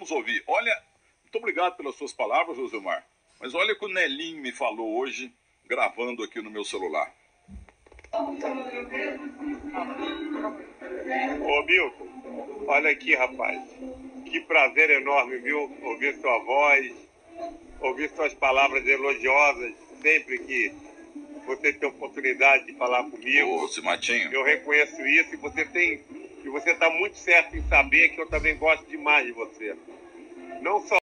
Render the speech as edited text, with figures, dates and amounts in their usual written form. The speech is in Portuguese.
vamos ouvir. Olha, muito obrigado pelas suas palavras, Josemar. Mas olha o que o Nelinho me falou hoje, gravando aqui no meu celular. Ô Milton, olha aqui, rapaz. Que prazer enorme, viu? Ouvir sua voz, ouvir suas palavras elogiosas sempre que você tem oportunidade de falar comigo. Ô, Simatinho. Eu reconheço isso e você está muito certo em saber que eu também gosto demais de você. Não só